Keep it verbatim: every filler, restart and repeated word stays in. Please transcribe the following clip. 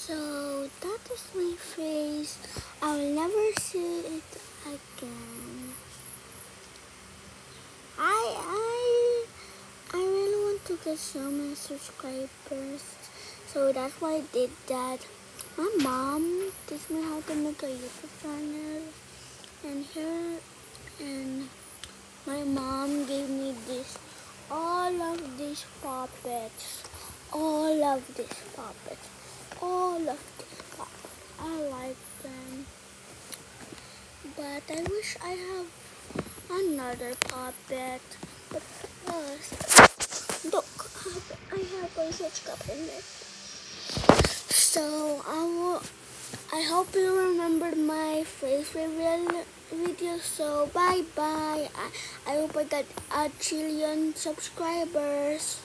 So that is my face. I will never see it again. I I I really want to get so many subscribers. So that's why I did that. My mom teach me how to make a YouTube channel, and here and my mom gave me this, all of these puppets, all of these puppets, all of these puppets. I like them, but I wish I have another puppet. But first, look, I have a subscriber. So I will. I hope you remembered my face reveal video. So bye bye. I, I hope I got a trillion subscribers.